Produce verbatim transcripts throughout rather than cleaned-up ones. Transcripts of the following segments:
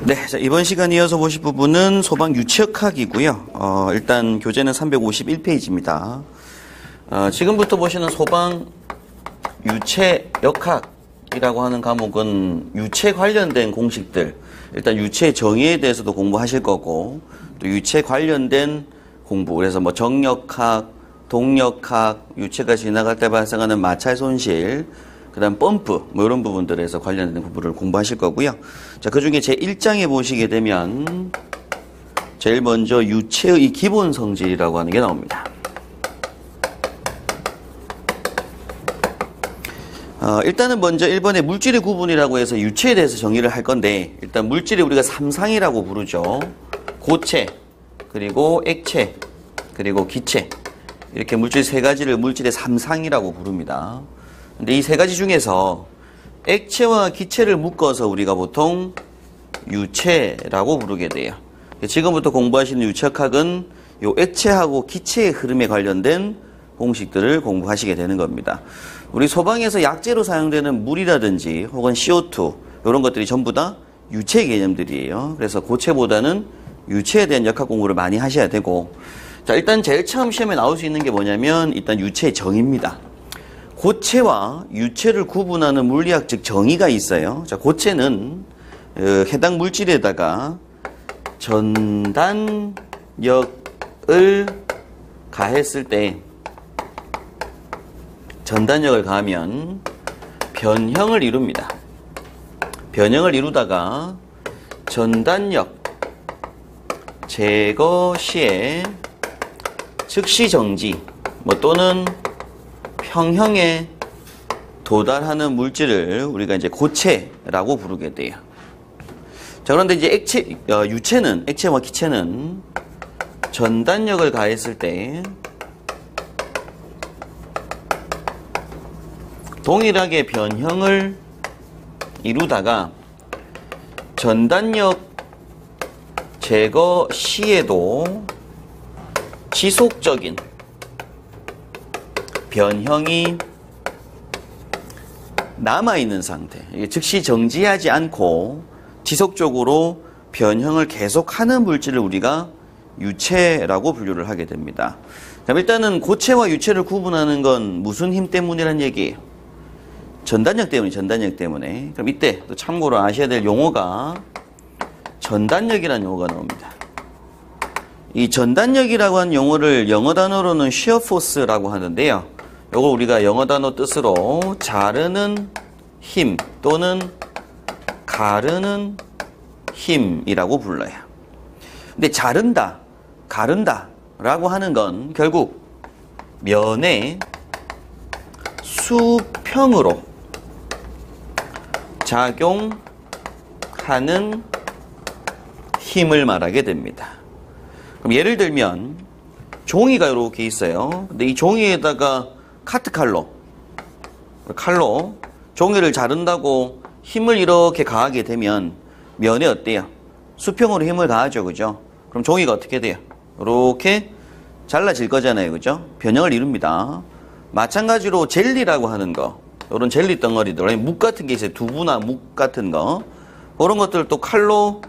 네, 자, 이번 시간 이어서 보실 부분은 소방 유체역학이고요. 어, 일단 교재는 삼백오십일 페이지입니다. 어, 지금부터 보시는 소방 유체역학이라고 하는 과목은 유체 관련된 공식들, 일단 유체 정의에 대해서도 공부하실 거고, 또 유체 관련된 공부, 그래서 뭐 정역학, 동역학, 유체가 지나갈 때 발생하는 마찰 손실, 그 다음 펌프, 뭐 이런 부분들에서 관련된 부분을 공부하실 거고요. 자, 그 중에 제일 장에 보시게 되면, 제일 먼저 유체의 기본 성질이라고 하는 게 나옵니다. 어, 일단은 먼저 일 번에 물질의 구분이라고 해서 유체에 대해서 정의를 할 건데, 일단 물질이 우리가 삼상이라고 부르죠. 고체, 그리고 액체, 그리고 기체. 이렇게 물질 세 가지를 물질의 삼상이라고 부릅니다. 근데 이 세 가지 중에서 액체와 기체를 묶어서 우리가 보통 유체라고 부르게 돼요. 지금부터 공부하시는 유체역학은 요 액체하고 기체의 흐름에 관련된 공식들을 공부하시게 되는 겁니다. 우리 소방에서 약재로 사용되는 물이라든지 혹은 씨오투 이런 것들이 전부 다 유체 개념들이에요. 그래서 고체보다는 유체에 대한 역학 공부를 많이 하셔야 되고, 자, 일단 제일 처음 시험에 나올 수 있는 게 뭐냐면 일단 유체의 정의입니다. 고체와 유체를 구분하는 물리학적 정의가 있어요. 자, 고체는 어, 해당 물질에다가 전단력을 가했을 때, 전단력을 가하면 변형을 이룹니다. 변형을 이루다가 전단력 제거 시에 즉시 정지, 뭐 또는 평형에 도달하는 물질을 우리가 이제 고체라고 부르게 돼요. 자, 그런데 이제 액체, 어, 유체는, 액체와 기체는 전단력을 가했을 때 동일하게 변형을 이루다가 전단력 제거 시에도 지속적인 변형이 남아있는 상태, 즉시 정지하지 않고 지속적으로 변형을 계속하는 물질을 우리가 유체라고 분류를 하게 됩니다. 그럼 일단은 고체와 유체를 구분하는 건 무슨 힘 때문이란 얘기예요? 전단력 때문에, 전단력 때문에. 그럼 이때 또 참고로 아셔야 될 용어가 전단력이라는 용어가 나옵니다. 이 전단력이라고 하는 용어를 영어 단어로는 shear force라고 하는데요. 이걸 우리가 영어 단어 뜻으로 자르는 힘 또는 가르는 힘이라고 불러요. 근데 자른다, 가른다 라고 하는 건 결국 면의 수평으로 작용하는 힘을 말하게 됩니다. 그럼 예를 들면 종이가 이렇게 있어요. 근데 이 종이에다가 카트 칼로, 칼로 종이를 자른다고 힘을 이렇게 가하게 되면 면에 어때요? 수평으로 힘을 가하죠, 그죠? 그럼 종이가 어떻게 돼요? 이렇게 잘라질 거잖아요, 그죠? 변형을 이룹니다. 마찬가지로 젤리라고 하는 거, 이런 젤리 덩어리들, 묵 같은 게 있어요. 두부나 묵 같은 거, 그런 것들 또 칼로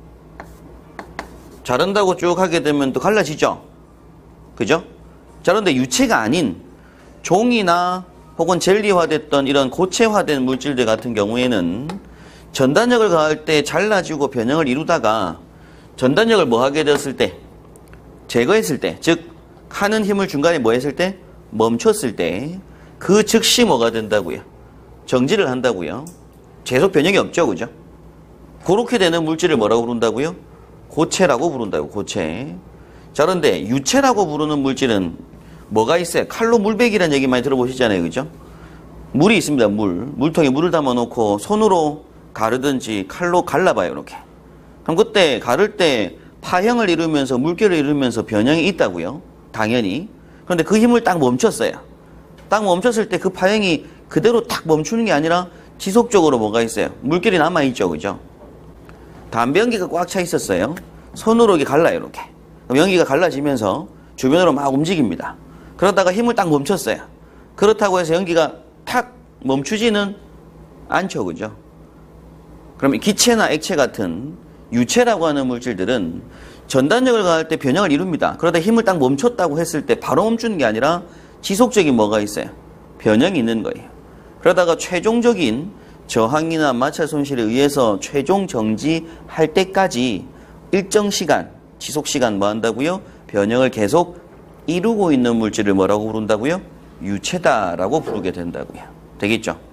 자른다고 쭉 하게 되면 또 갈라지죠? 그죠? 자, 그런데 유체가 아닌 종이나 혹은 젤리화됐던 이런 고체화된 물질들 같은 경우에는 전단력을 가할 때 잘라지고 변형을 이루다가 전단력을 뭐 하게 되었을 때, 제거했을 때, 즉 하는 힘을 중간에 뭐 했을 때, 멈췄을 때 그 즉시 뭐가 된다고요? 정지를 한다고요. 계속 변형이 없죠, 그죠? 그렇게 되는 물질을 뭐라고 부른다고요? 고체라고 부른다고, 고체. 자, 그런데 유체라고 부르는 물질은 뭐가 있어요? 칼로 물베기라는 얘기 많이 들어보시잖아요, 그죠? 물이 있습니다, 물. 물통에 물을 담아놓고 손으로 가르든지 칼로 갈라봐요, 이렇게. 그럼 그때 가를 때 파형을 이루면서 물결을 이루면서 변형이 있다고요, 당연히. 그런데 그 힘을 딱 멈췄어요. 딱 멈췄을 때 그 파형이 그대로 딱 멈추는 게 아니라 지속적으로 뭐가 있어요? 물결이 남아있죠, 그죠? 담배 연기가 꽉 차 있었어요. 손으로 이렇게 갈라요, 이렇게. 그럼 연기가 갈라지면서 주변으로 막 움직입니다. 그러다가 힘을 딱 멈췄어요. 그렇다고 해서 연기가 탁 멈추지는 않죠, 그죠? 그럼 기체나 액체 같은 유체라고 하는 물질들은 전단력을 가할 때 변형을 이룹니다. 그러다 힘을 딱 멈췄다고 했을 때 바로 멈추는 게 아니라 지속적인 뭐가 있어요? 변형이 있는 거예요. 그러다가 최종적인 저항이나 마찰 손실에 의해서 최종 정지할 때까지 일정 시간, 지속 시간 뭐 한다고요? 변형을 계속 이루고 있는 물질을 뭐라고 부른다고요? 유체다라고 부르게 된다고요. 되겠죠?